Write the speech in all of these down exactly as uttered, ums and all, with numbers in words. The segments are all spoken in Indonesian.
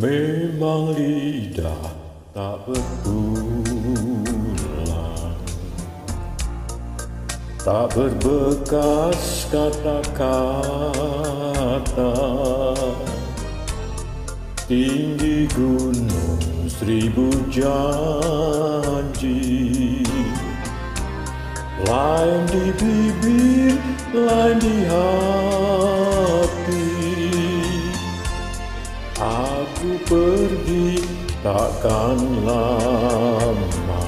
Memang lidah tak bertulang, tak berbekas kata-kata. Tinggi gunung seribu janji, lain di bibir, lain di hati. Aku pergi takkan lama,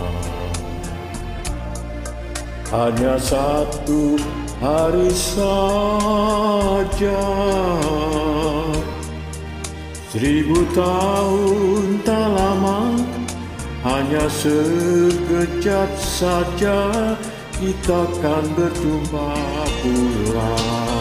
hanya satu hari saja. Seribu tahun tak lama, hanya sekejap saja kita akan berjumpa pulang.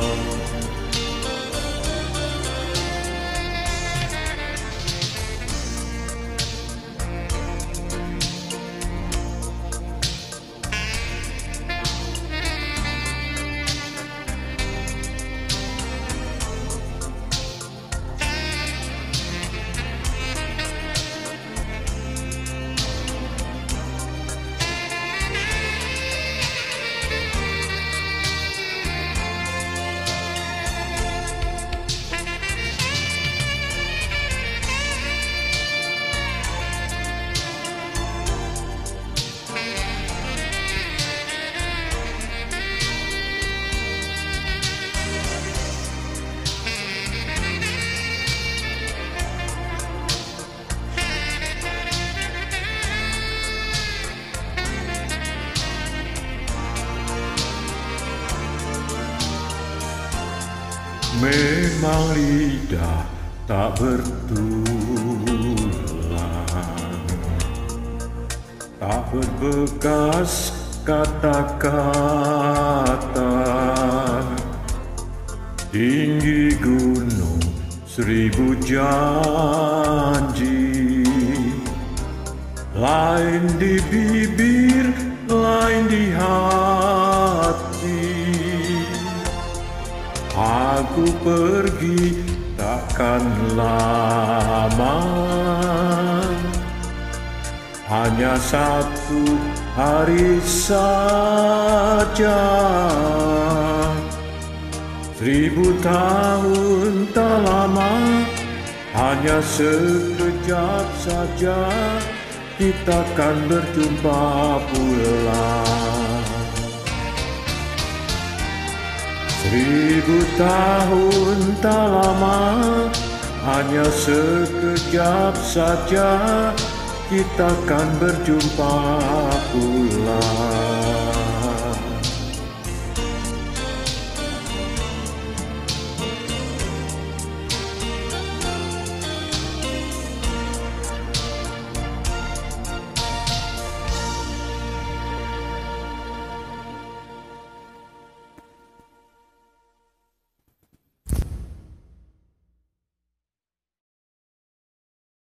Memang lidah tak bertulang, tak berbekas kata-kata. Tinggi gunung seribu janji, lain di bibir, lain di hati. Aku pergi takkan lama, hanya satu hari saja. Seribu tahun tak lama, hanya sekejap saja kita akan berjumpa pulang. Seribu tahun tak lama, hanya sekejap saja kita akan berjumpa pulang.